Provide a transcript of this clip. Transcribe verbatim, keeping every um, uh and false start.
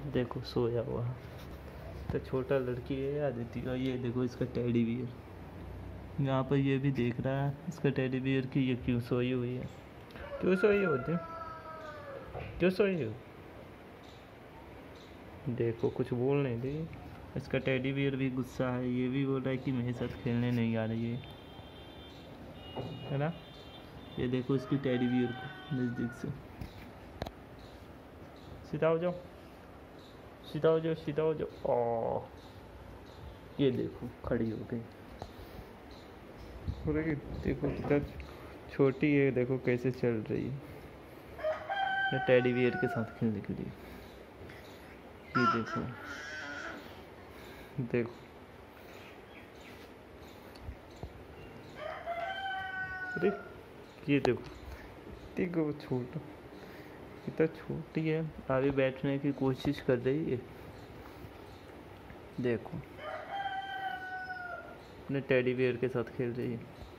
देखो सोया हुआ है। तो छोटा लड़की है आदित्य का। ये देखो इसका टेडी बियर यहाँ पर ये भी देख रहा है इसका टेडी बियर की ये क्यों सोई हुई है। क्यों सोई होती क्यों सोई हो। देखो कुछ बोल नहीं रही। इसका टेडी बियर भी गुस्सा है। ये भी बोल रहा है कि मेरे साथ खेलने नहीं आ रही है है ना। ये देखो इसकी टेडी बियर को नज़दीक से। सीधा हो जाओ सीधा हो जाओ सीधा हो जाओ। ओ ये देखो खड़ी हो गई। देखो कितना छोटी है। देखो कैसे चल रही है टेडी बियर के साथ खेलने के लिए। ये देखो देखो अरे ये देखो देखो वो छोटा कितना छोटी है। अभी बैठने की कोशिश कर रही है। देखो अपने टेडी बियर के साथ खेल रही है।